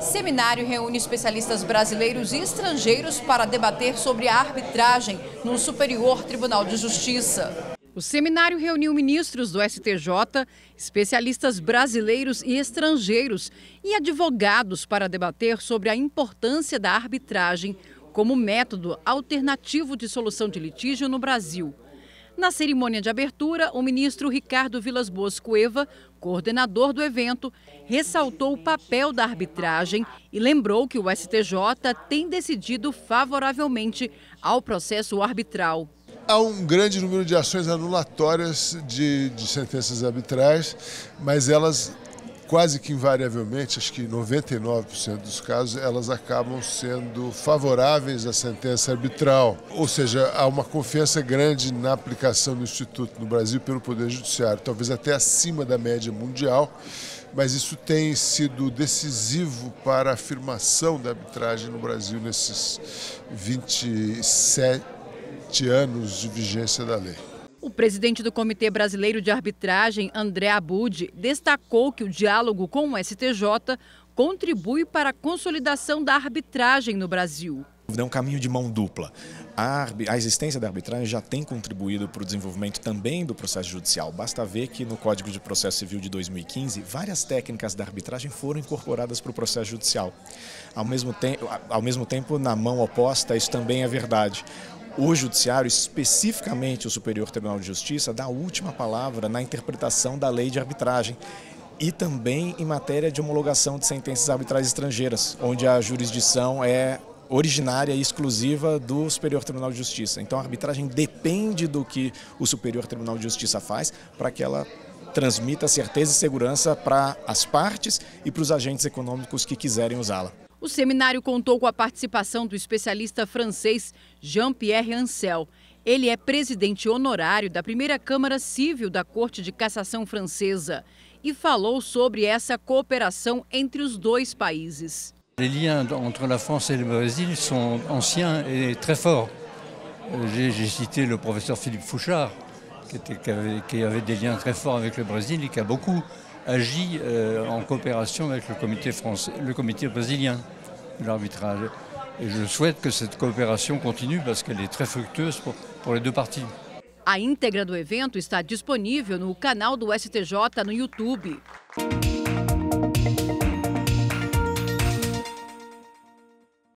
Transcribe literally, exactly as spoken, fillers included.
Seminário reúne especialistas brasileiros e estrangeiros para debater sobre a arbitragem no Superior Tribunal de Justiça. O seminário reuniu ministros do S T J, especialistas brasileiros e estrangeiros e advogados para debater sobre a importância da arbitragem como método alternativo de solução de litígio no Brasil. Na cerimônia de abertura, o ministro Ricardo Vilas Boas Cueva, coordenador do evento, ressaltou o papel da arbitragem e lembrou que o S T J tem decidido favoravelmente ao processo arbitral. Há um grande número de ações anulatórias de, de sentenças arbitrais, mas elas quase que invariavelmente, acho que noventa e nove por cento dos casos, elas acabam sendo favoráveis à sentença arbitral. Ou seja, há uma confiança grande na aplicação do Instituto no Brasil pelo Poder Judiciário, talvez até acima da média mundial, mas isso tem sido decisivo para a afirmação da arbitragem no Brasil nesses vinte e sete anos de vigência da lei. O presidente do Comitê Brasileiro de Arbitragem, André Abud, destacou que o diálogo com o S T J contribui para a consolidação da arbitragem no Brasil. É um caminho de mão dupla. A, a existência da arbitragem já tem contribuído para o desenvolvimento também do processo judicial. Basta ver que no Código de Processo Civil de dois mil e quinze, várias técnicas da arbitragem foram incorporadas para o processo judicial. Ao mesmo, te ao mesmo tempo, na mão oposta, isso também é verdade. O Judiciário, especificamente o Superior Tribunal de Justiça, dá a última palavra na interpretação da lei de arbitragem e também em matéria de homologação de sentenças arbitrais estrangeiras, onde a jurisdição é originária e exclusiva do Superior Tribunal de Justiça. Então a arbitragem depende do que o Superior Tribunal de Justiça faz para que ela transmita certeza e segurança para as partes e para os agentes econômicos que quiserem usá-la. O seminário contou com a participação do especialista francês Jean-Pierre Ancel. Ele é presidente honorário da primeira Câmara Civil da Corte de Cassação Francesa e falou sobre essa cooperação entre os dois países. Les liens entre la France et le Brésil sont anciens et très forts. J'ai cité le professeur Philippe Fouchard, qui, était, qui, avait, qui avait des liens très forts avec le Brésil et qui a beaucoup agi euh, en coopération avec le comité, français, le comité brésilien de l'arbitrage. Et je souhaite que cette coopération continue parce qu'elle est très fructueuse pour, pour les deux parties. A íntegra do evento está disponível no canal do S T J no YouTube.